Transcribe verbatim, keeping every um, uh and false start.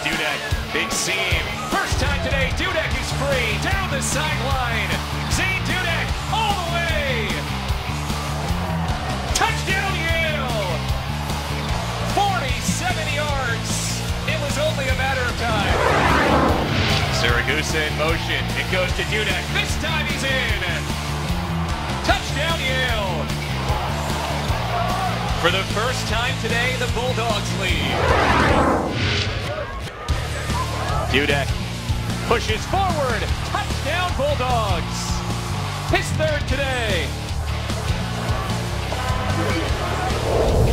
Dudek. Big seam. First time today, Dudek is free. Down the sideline. Zane Dudek all the way. Touchdown Yale. forty-seven yards. It was only a matter of time. Saragusa in motion. It goes to Dudek. This time he's in. Touchdown Yale. For the first time today, the Bulldogs lead. Dudek pushes forward. Touchdown Bulldogs. His third today.